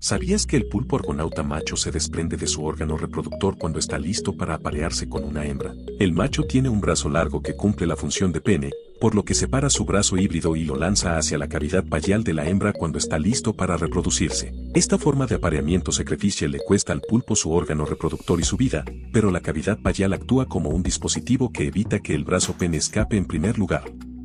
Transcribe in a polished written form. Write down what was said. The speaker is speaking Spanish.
¿Sabías que el pulpo argonauta macho se desprende de su órgano reproductor cuando está listo para aparearse con una hembra? El macho tiene un brazo largo que cumple la función de pene, por lo que separa su brazo híbrido y lo lanza hacia la cavidad vaginal de la hembra cuando está listo para reproducirse. Esta forma de apareamiento sacrificial le cuesta al pulpo su órgano reproductor y su vida, pero la cavidad vaginal actúa como un dispositivo que evita que el brazo pene escape en primer lugar.